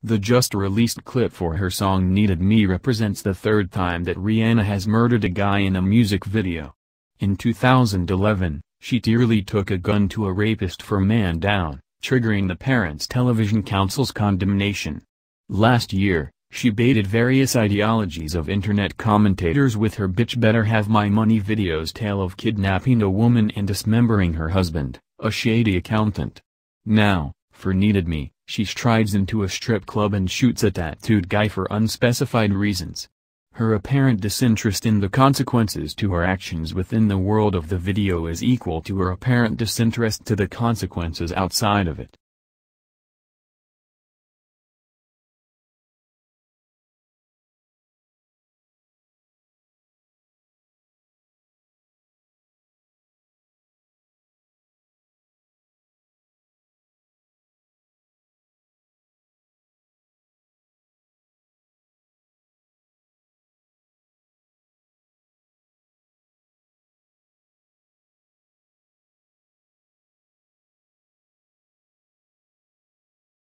The just-released clip for her song Needed Me represents the third time that Rihanna has murdered a guy in a music video. In 2011, she tearily took a gun to a rapist for man down, triggering the Parents Television Council's condemnation. Last year, she baited various ideologies of internet commentators with her "Bitch Better Have My Money" video's tale of kidnapping a woman and dismembering her husband, a shady accountant. Now, for Needed Me, she strides into a strip club and shoots a tattooed guy for unspecified reasons. Her apparent disinterest in the consequences to her actions within the world of the video is equal to her apparent disinterest to the consequences outside of it.